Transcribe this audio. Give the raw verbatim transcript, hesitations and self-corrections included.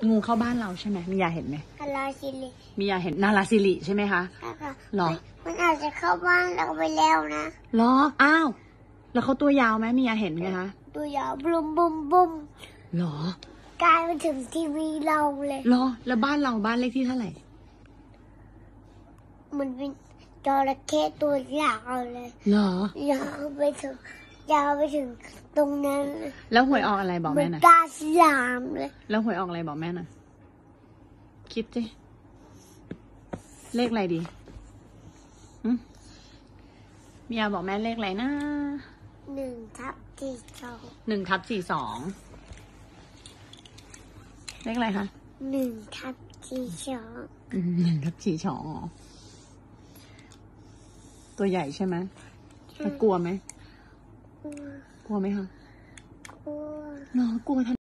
งูเข้าบ้านเราใช่ไหมมียาเห็นไหมนาราซิลิมียาเห็นนาราซิลิใช่ไหมคะค่ะหรอมันอาจจะเข้าบ้านเราไปแล้วนะหรออ้าวแล้วเขาตัวยาวไหมมียาเห็นไหมคะตัวยาวบุ้มบุ้มบุ้มหรอกลายมาถึงทีวีเราเลยหรอแล้วบ้านเราบ้านเลขที่เท่าไหร่มันเป็นจระเข้ตัวยาวเลยหรอยาวไปถึงยาวไปถึงตรงนั้นแล้วหวยออกอะไรบอกแม่หน่อยตาสลามเลยแล้วหวยออกอะไรบอกแม่หน่อยคิดสิเลขอะไรดีมียาบอกแม่เลขอะไรนะหนึ่งทับสี่สองหนึ่งทับสี่สองเลขอะไรคะหนึ่งทับสี่สองหนึ่งทับสี่สองตัวใหญ่ใช่ไหมกลัวไหมกลัวไหมคะกลัวเนาะกลัว